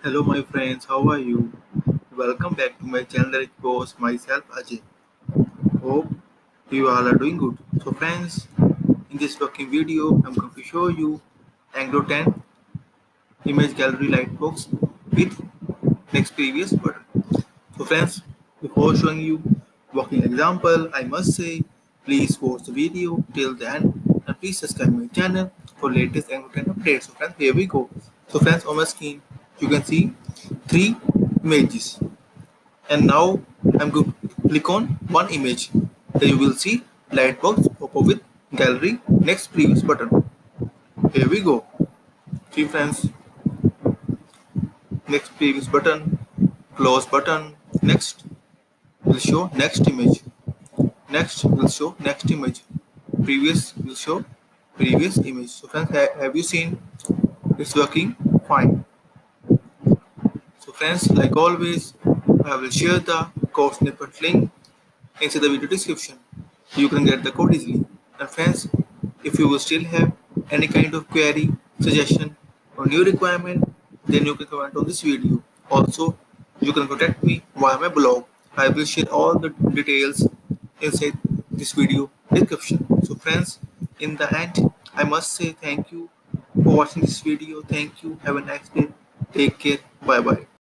Hello my friends, how are you? Welcome back to my channel that goes myself Ajay. Hope you all are doing good. So friends, in this working video, I'm going to show you Anglo 10 image gallery lightbox with next previous button. So friends, before showing you working example, I must say please watch the video till the end and please subscribe my channel for latest Anglo 10 updates. So friends, here we go. So friends, on my screen you can see three images. And now I'm going to click on one image. Then you will see lightbox pop up with gallery next previous button. Here we go. See friends, next previous button, close button, next will show next image. Next will show next image. Previous will show previous image. So friends, have you seen it's working fine? So friends, like always, I will share the code snippet link inside the video description. You can get the code easily. And friends, if you will still have any kind of query, suggestion or new requirement, then you can comment on this video. Also, you can contact me via my blog. I will share all the details inside this video description. So friends, in the end, I must say thank you for watching this video. Thank you. Have a nice day. Take care. Bye bye.